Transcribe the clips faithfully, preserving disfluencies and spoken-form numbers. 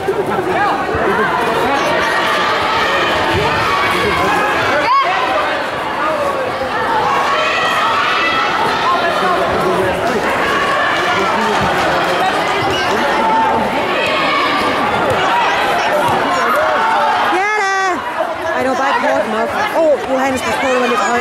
Åh, Johannes på skole var lidt høj.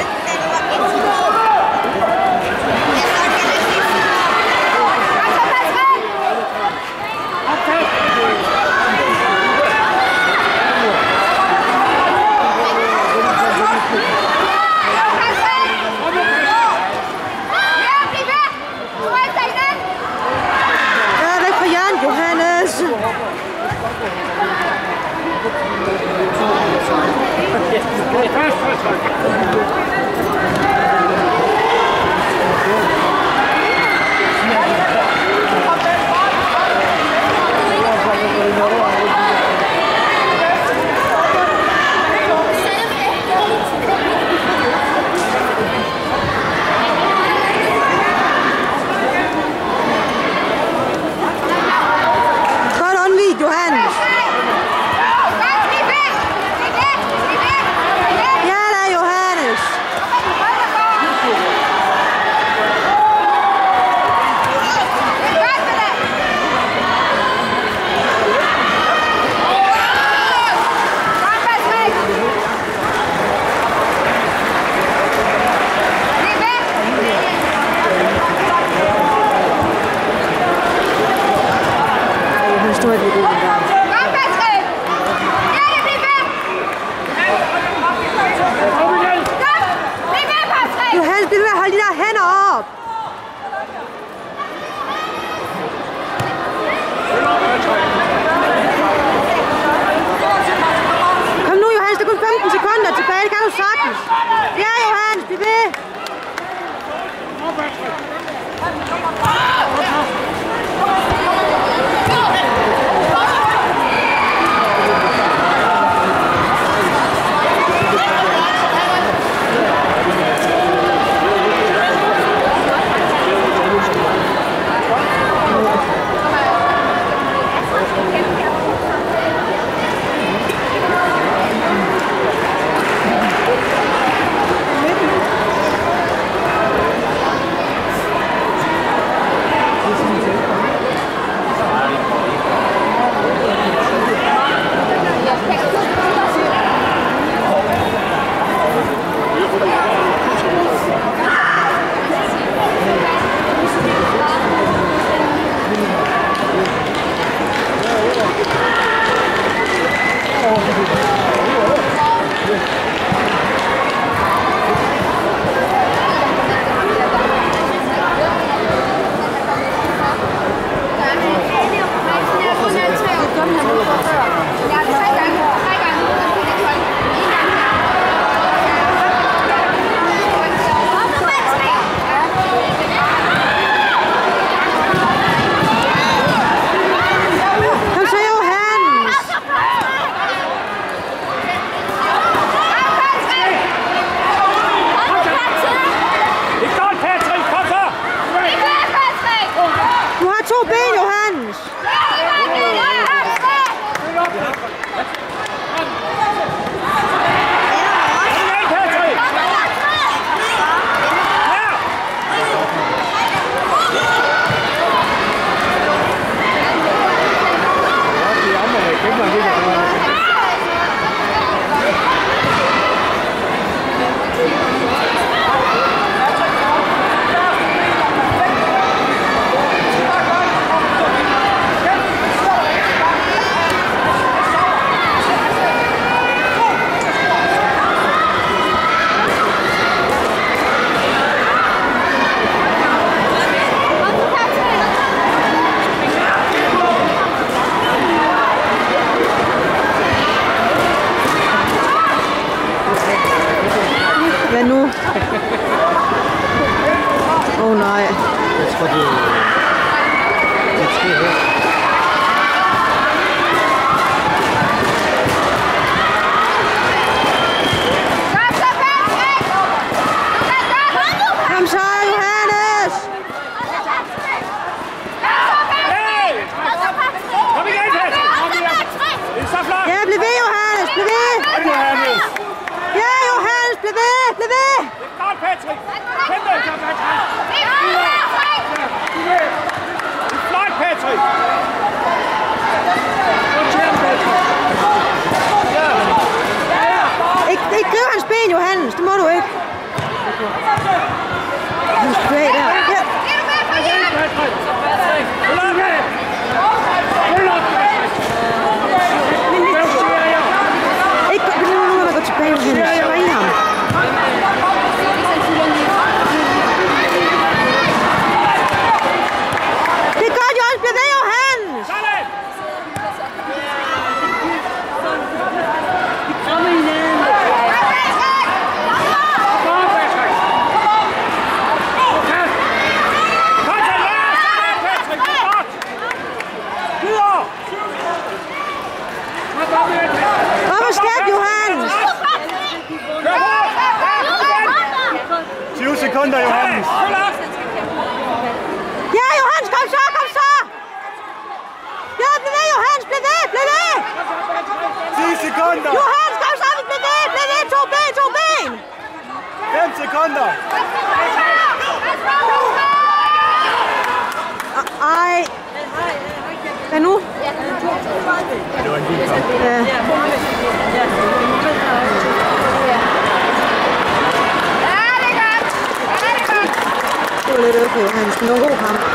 Ja, væk fra Jørgen, Johannes. Godt undvigt, Johannes. Johannes, bliv ved at holde de der hænder op! Kom nu, Johannes, der er kun femten sekunder tilbage, det kan du sagtens! Ja, Johannes, bliv ved! Kom og stærk, Johannes! tyve sekunder, Johannes! Ja, Johannes, kom så, kom så! Ja, bliv ved, Johannes, bliv ved, bliv ved! ti sekunder! Johannes, kom så, bliv ved, bliv ved, to ben, to ben! fem sekunder! Ej. Hvad nu? Det var en vild kamp. Ja. Det var lidt okay, Johannes. Det var en god kamp.